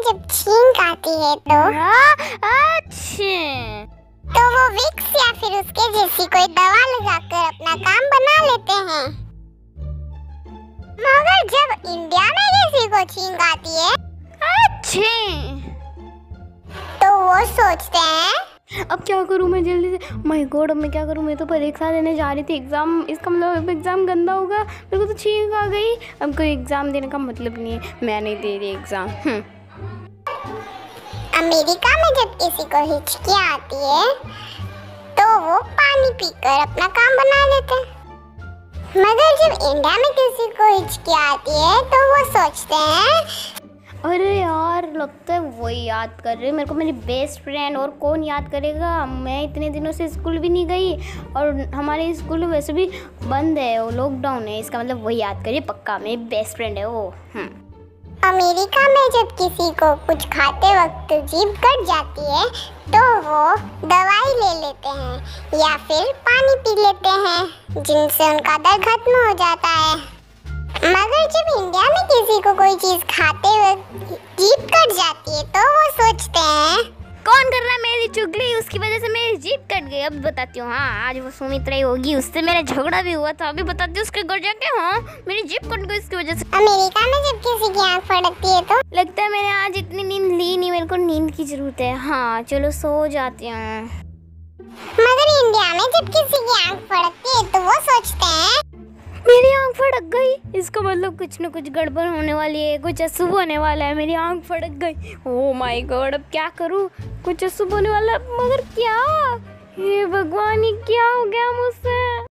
जब छींक आती है तो अच्छा, तो वो विक्स या फिर उसके जैसी कोई दवा लगाकर अपना काम बना लेते हैं। मगर जब इंडिया में किसी को छींक आती है तो वो सोचते हैं अब क्या करूँ मैं जल्दी से। माय गॉड, अब मैं क्या करूँ। मैं तो परीक्षा देने जा रही थी, एग्ज़ाम, इसका मतलब एग्ज़ाम गंदा होगा। मेरे को तो छींक आ गई। अब कोई एग्ज़ाम देने का मतलब नहीं है, मैं नहीं दे रही एग्ज़ाम। अमेरिका में जब किसी को हिचकियाँ आती है तो वो पानी पीकर अपना काम बना लेते हैं। मगर जब इंडिया में किसी को हिचकियाँ आती है तो वो सोचते हैं अरे यार, लगता है वही याद कर रहे। मेरे को मेरी बेस्ट फ्रेंड, और कौन याद करेगा। मैं इतने दिनों से स्कूल भी नहीं गई और हमारे स्कूल वैसे भी बंद है, वो लॉकडाउन है। इसका मतलब वही याद करिए, पक्का मेरी बेस्ट फ्रेंड है वो। अमेरिका में जब किसी को कुछ खाते वक्त जीभ कट जाती है तो वो दवाई ले लेते हैं या फिर पानी पी लेते हैं, जिनसे उनका दर्द खत्म हो जाता है। मगर जब इंडिया में किसी को कोई चीज खाते वक्त जीभ कट जाती है तो वो सोचते हैं कौन कर रहा है मेरी चुगली, उसकी वजह से मेरी जीभ कट गई। अब बताती हूँ। हाँ, आज वो सुमित्रा ही होगी, उससे मेरा झगड़ा भी हुआ था। अभी बताती हूँ उसके घर जाके। हाँ, मेरी जीभ कट गई उसकी वजह से। अमेरिका में जब किसी की आँख फड़कती है तो लगता है मैंने आज इतनी नींद ली नहीं, मेरे को नींद की जरूरत है। हाँ चलो सो जाती हूँ। मगर इंडिया में जब किसी की आँख फड़कती है तो वो सोचते हैं मेरी आँख फड़क गई, इसका मतलब कुछ न कुछ गड़बड़ होने वाली है, कुछ अशुभ होने वाला है। मेरी आँख फड़क गई। ओह माय गॉड, अब क्या करूँ। कुछ अशुभ होने वाला, मगर क्या। हे भगवान, ये क्या